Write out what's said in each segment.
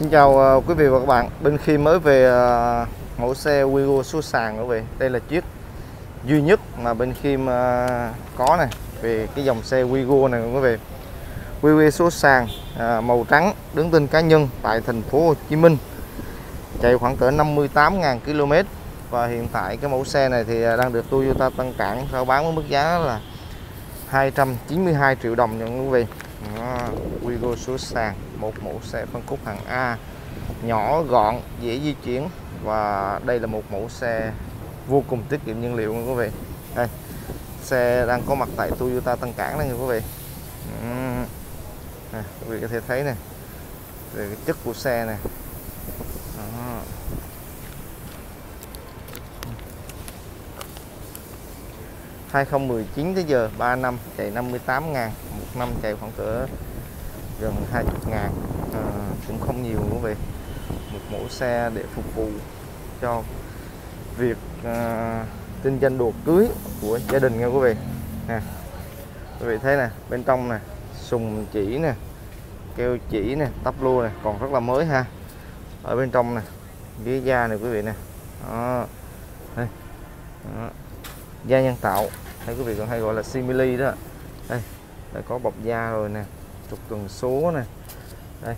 Xin chào quý vị và các bạn. Bên khi mới về mẫu xe Wigo số sàn quý vị. Đây là chiếc duy nhất mà bên khi có này về cái dòng xe Wigo này quý vị. Wigo số sàn màu trắng, đứng tên cá nhân tại thành phố Hồ Chí Minh, chạy khoảng cỡ 58.000 km. Và hiện tại cái mẫu xe này thì đang được Toyota Tân Cảng rao bán với mức giá là 292 triệu đồng nha quý vị. Wigo số sàn, một mẫu xe phân khúc hạng A, nhỏ gọn, dễ di chuyển, và đây là một mẫu xe vô cùng tiết kiệm nhiên liệu nha quý vị. Đây, xe đang có mặt tại Toyota Tân Cảng đây nha quý vị. Quý vị có thể thấy này về cái chất của xe này. 2019 tới giờ 3 năm chạy 58.000, một năm chạy khoảng cỡ gần 20.000, cũng không nhiều quý vị. Một mẫu xe để phục vụ cho việc kinh doanh đồ cưới của gia đình nha quý vị. Quý vị thấy nè, bên trong nè, sùng chỉ nè, keo chỉ nè, tắp lô nè, còn rất là mới ha. Ở bên trong nè, ghế da này quý vị nè. Đây. Đó. Da nhân tạo hay quý vị còn hay gọi là simili đó. Đây, đã có bọc da rồi nè, trục tần số nè. Đây,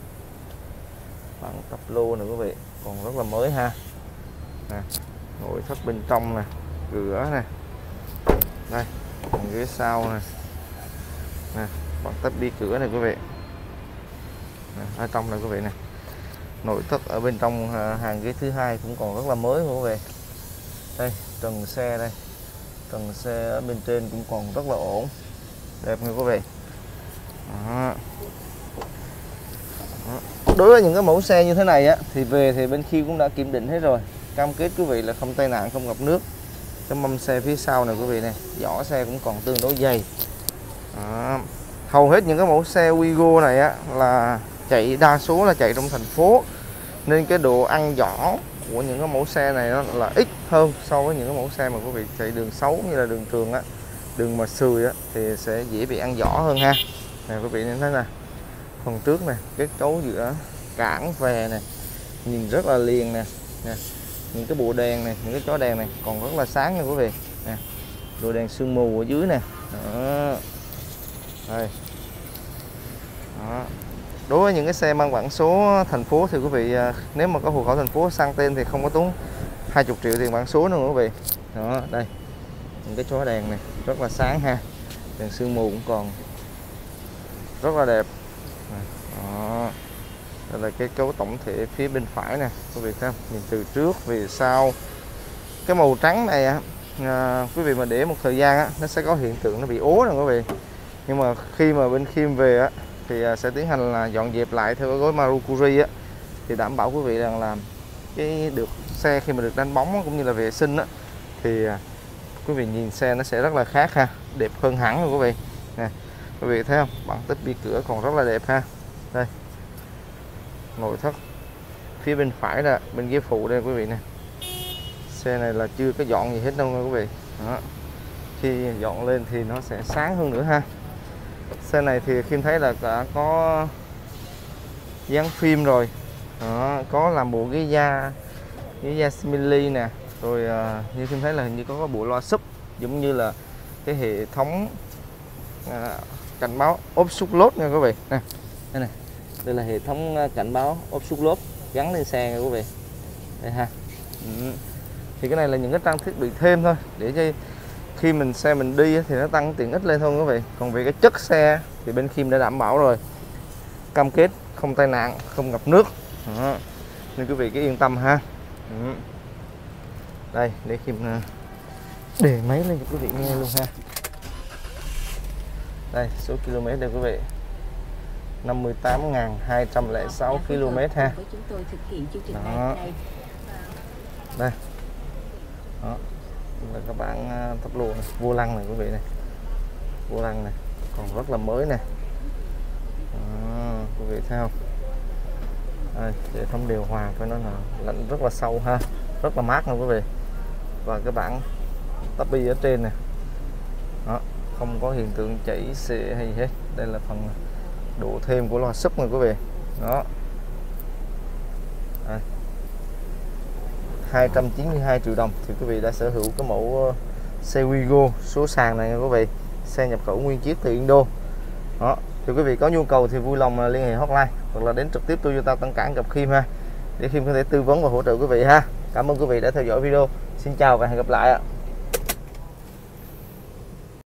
bằng tắp lô nè quý vị, còn rất là mới ha. Nè, nội thất bên trong nè, cửa nè. Đây, ghế sau nè. Nè, bằng tắp bi cửa này quý vị. Nè, ở trong này quý vị nè. Nội thất ở bên trong hàng ghế thứ hai cũng còn rất là mới quý vị. Đây, trần xe đây. Trần xe ở bên trên cũng còn rất là ổn, đẹp nha quý vị. Đó. Đó. Đối với những cái mẫu xe như thế này á thì về thì bên khi cũng đã kiểm định hết rồi, cam kết quý vị là không tai nạn, không ngập nước. Cái mâm xe phía sau này quý vị này, vỏ xe cũng còn tương đối dày. Đó. Hầu hết những cái mẫu xe Wigo này á là chạy, đa số là chạy trong thành phố, nên cái độ ăn vỏ của những cái mẫu xe này nó là ít hơn so với những cái mẫu xe mà quý vị chạy đường xấu như là đường trường á, đường mà sườn á thì sẽ dễ bị ăn vỏ hơn ha. Nè quý vị nhìn thấy nè, phần trước này, kết cấu giữa cản về này nhìn rất là liền nè. Nè, những cái bộ đèn này, những cái chó đèn này còn rất là sáng nha quý vị. Nè, đồ đèn sương mù ở dưới nè. Đó. Đây. Đó. Đối với những cái xe mang bản số thành phố thì quý vị nếu mà có hộ khẩu thành phố sang tên thì không có tốn 20 triệu tiền bản số nữa quý vị. Đó, đây. Những cái chó đèn này rất là sáng ha. Đèn sương mù cũng còn rất là đẹp. Đó. Đây là cái cấu tổng thể phía bên phải nè, quý vị thấy không? Nhìn từ trước về sau. Cái màu trắng này á, quý vị mà để một thời gian á, nó sẽ có hiện tượng nó bị ố nè quý vị. Nhưng mà khi mà bên Khiêm về á thì sẽ tiến hành là dọn dẹp lại theo cái gói Marukuri á, thì đảm bảo quý vị rằng là cái được xe khi mà được đánh bóng cũng như là vệ sinh á thì quý vị nhìn xe nó sẽ rất là khác ha, đẹp hơn hẳn rồi quý vị. Nè, quý vị thấy không, bằng tích bi cửa còn rất là đẹp ha. Đây, nội thất phía bên phải là bên ghế phụ đây quý vị nè. Xe này là chưa có dọn gì hết đâu nha quý vị. Đó. Khi dọn lên thì nó sẽ sáng hơn nữa ha. Xe này thì Khiêm thấy là đã có dán phim rồi. Đó, có làm bộ ghế da simili nè. Rồi như Khiêm thấy là hình như có bộ loa sub giống như là cái hệ thống cảnh báo ốp xúc lốp nha quý vị. Nè, đây này. Đây là hệ thống cảnh báo ốp xúc lốp gắn lên xe nha quý vị. Đây ha. Thì cái này là những cái trang thiết bị thêm thôi để cho khi xe mình đi thì nó tăng tiện ích lên thôi quý vị. Còn về cái chất xe thì bên Khiêm đã đảm bảo rồi, cam kết không tai nạn, không ngập nước. Đó. Nên quý vị cứ yên tâm ha. Đây để Khiêm để máy lên cho quý vị nghe luôn ha. Đây số km đây quý vị, 58.206 km ha. Đó. Đây. Đó. Là các bạn tắp lô này, vô lăng này quý vị này, vô lăng này còn rất là mới nè. Quý vị thấy không? Đây, hệ thống điều hòa của nó là lạnh rất là sâu ha, rất là mát nha quý vị. Và cái bảng tắp bi ở trên này, đó, không có hiện tượng chảy xệ hay hết. Đây là phần độ thêm của loa sub này quý vị. Đó, 292 triệu đồng thì quý vị đã sở hữu cái mẫu xe Wigo số sàn này nha quý vị. Xe nhập khẩu nguyên chiếc từ Indo. Đó, thì quý vị có nhu cầu thì vui lòng liên hệ hotline hoặc là đến trực tiếp Toyota Tân Cảng gặp Khiêm ha, để Khiêm có thể tư vấn và hỗ trợ quý vị ha. Cảm ơn quý vị đã theo dõi video. Xin chào và hẹn gặp lại ạ.